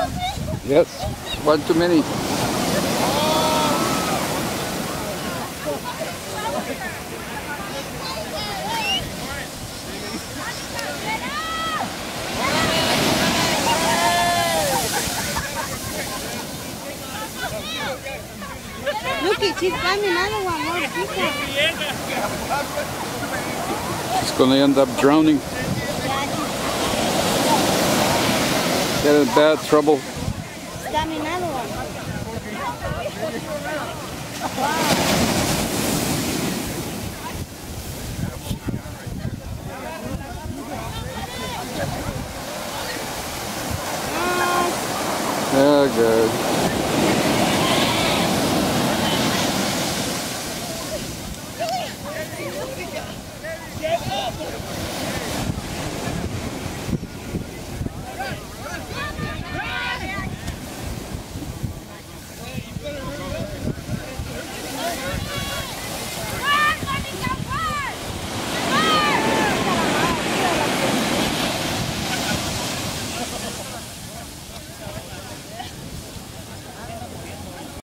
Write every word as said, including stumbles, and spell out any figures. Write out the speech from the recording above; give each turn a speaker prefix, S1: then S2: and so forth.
S1: Yes, one too many.
S2: Look, she's climbing another one more bigger.
S1: She's gonna end up drowning. Get in bad trouble.
S2: She's climbing another one.
S1: Wow. Oh, good.